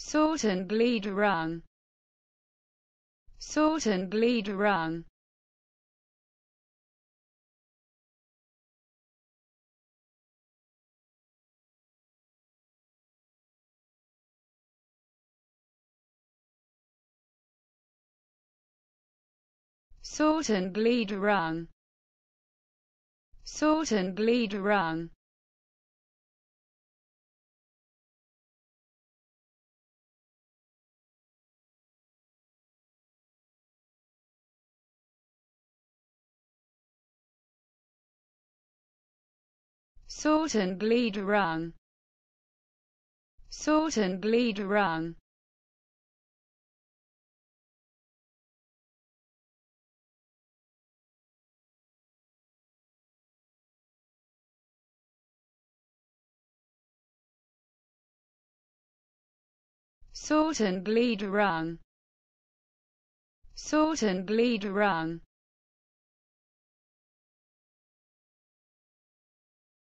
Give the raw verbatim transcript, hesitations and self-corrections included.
sort and bleed rung, sort and bleed rung, sort and bleed rung, sort and bleed rung, sort and bleed rung, sort and bleed rung, sort and bleed rung, sort and bleed rung,